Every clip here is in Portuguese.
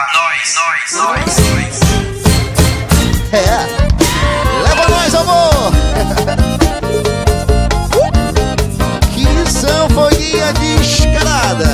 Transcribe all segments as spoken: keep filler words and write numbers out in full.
Nós, nós, nós, nós. É, leva nós, amor. Que sanfoninha descarada.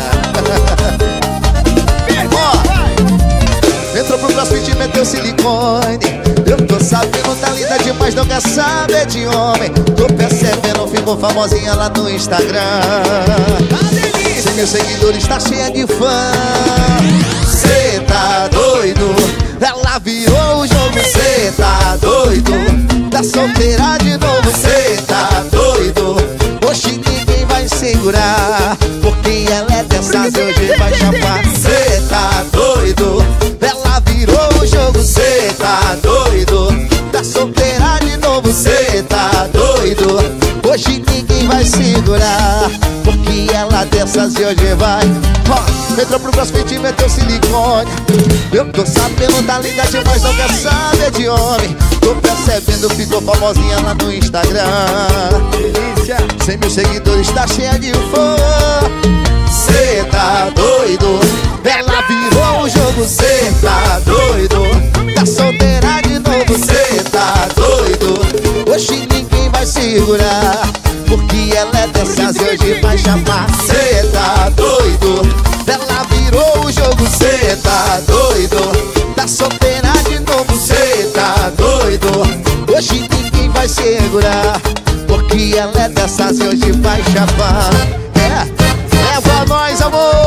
Ó, entrou pro crossfit e meteu silicone. Eu tô sabendo, tá linda demais, não quer saber de homem. Tô percebendo, ficou famosinha lá no Instagram. Cem mil seguidores, tá cheia de fã. Cê tá doido? Ela virou o jogo, cê tá doido? Tá solteira de novo, cê tá doido? Hoje ninguém vai segurar, porque ela é dessas, hoje vai chapar. Cê tá doido? Ela virou o jogo, cê tá doido? Tá solteira de novo, cê tá doido? Hoje ninguém vai segurar, porque ela dessas e hoje vai. Ó, entrou pro crossfit e meteu silicone. Eu tô sabendo, tá linda demais, não quer saber de homem. Tô percebendo, ficou famosinha lá no Instagram. Delícia. Cem mil seguidores, tá cheia de fã. Cê tá doido? Ela virou o jogo, cê tá doido? Tá solteira de novo, cê tá doido? Hoje ninguém vai segurar, porque ela é dessas e hoje vai chamar. Cê tá doido? Ela virou o jogo, cê tá doido? Tá solteira de novo, cê tá doido? Hoje ninguém vai segurar, porque ela é dessas e hoje vai chapar. É, leva nós, amor.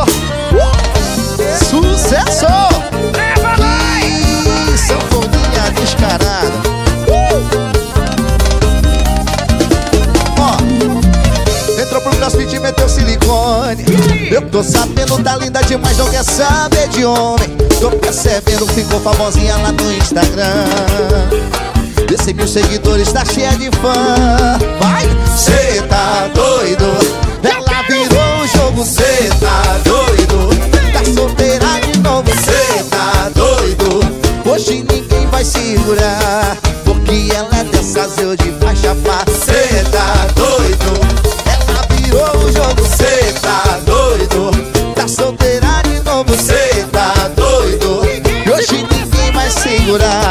Sucesso! Leva nós! Que sanfoninha descarada. Entrou pro crossfit e meteu silicone. Eu tô sabendo, tá linda demais, não quer saber de homem. Tô percebendo, ficou famosinha lá no Instagram. Cem mil seguidores, tá cheia de fã. Vai! Cê tá doido? Ela virou o jogo, cê tá doido? Tá solteira de novo, cê tá doido? Hoje ninguém vai segurar, porque ela é dessas e hoje vai chapar. Cê tá doido? Virou o jogo, cê tá doido? Tá solteira de novo, cê tá doido? E hoje ninguém vai segurar,